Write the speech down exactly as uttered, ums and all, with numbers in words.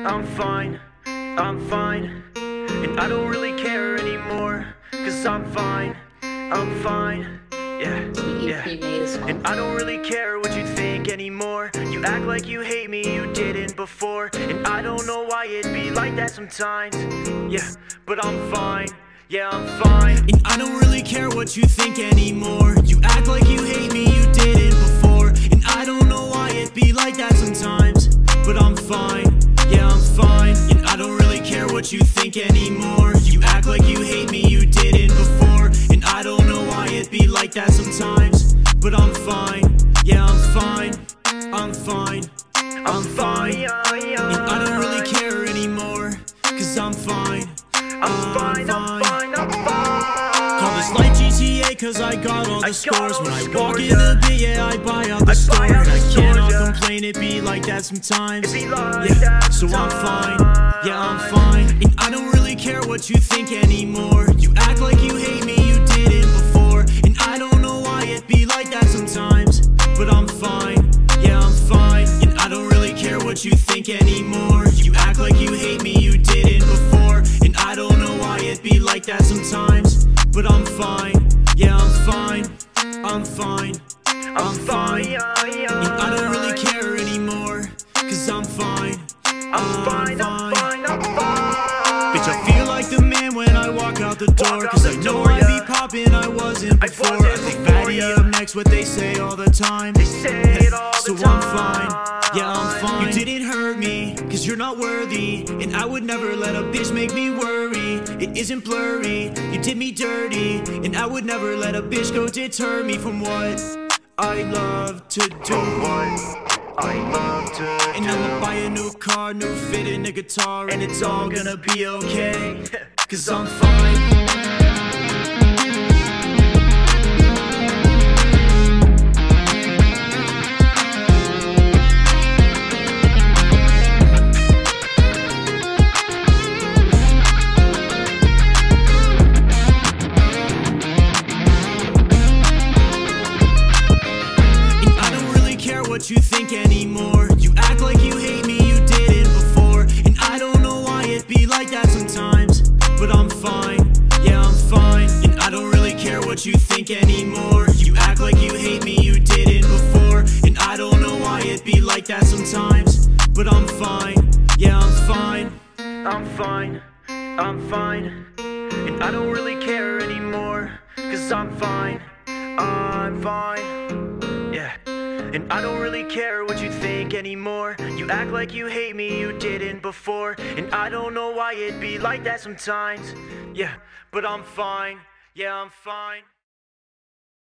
I'm fine, I'm fine, and I don't really care anymore, cause I'm fine, I'm fine, yeah, yeah. And I don't really care what you think anymore. You act like you hate me, you didn't before, and I don't know why it'd be like that sometimes, yeah, but I'm fine, yeah, I'm fine. And I don't really care what you think anymore. You act like you hate me, you didn't before, and I don't know why it'd be like that sometimes, but I'm fine, yeah, I'm fine. And I don't really care what you think anymore. You act like you hate me, you didn't before, and I don't know why it'd be like that sometimes, but I'm fine, yeah, I'm fine, I'm fine, I'm fine. And I don't really care anymore, cause I'm fine, I'm fine, I'm fine, I'm fine. Call this like G T A cause I got all the scores. When I walk in a bit, yeah, I buy out the store. And I cannot complain, it be like that sometimes, yeah, so I'm fine, yeah, I'm fine. And I don't really care what you think anymore. You act like you hate me, you didn't before, and I don't know why it be like that sometimes, but I'm fine, yeah, I'm fine. And I don't really care what you think anymore. You act like you hate me, you didn't before, and I don't know why it be like that sometimes, but I'm fine, yeah, I'm fine, I'm fine, I'm fine. And I don't really care anymore, cause I'm fine, I'm fine, I'm fine, I'm fine. Bitch, I feel like the man when I walk out the door, cause I know I be poppin', I wasn't before. I think baddie up next, what they say all the time. So I'm fine, yeah, I'm fine. You didn't hurt me, cause you're not worthy, and I would never let a bitch make me worry. It isn't blurry, you did me dirty, and I would never let a bitch go deter me from what I love to do. I love to And do. I'ma buy a new car, new fit and a guitar, and it's all gonna be okay, cause I'm fine. What you think anymore. You act like you hate me, you didn't before, and I don't know why it be like that sometimes, but I'm fine, yeah, I'm fine. And I don't really care what you think anymore. You act like you hate me, you didn't before, and I don't know why it be like that sometimes, but I'm fine, yeah, I'm fine, I'm fine, I'm fine. And I don't really care anymore, cause I'm fine, I'm fine, yeah. And I don't really care what you think anymore. You act like you hate me, you didn't before, and I don't know why it be like that sometimes, yeah, but I'm fine, yeah, I'm fine.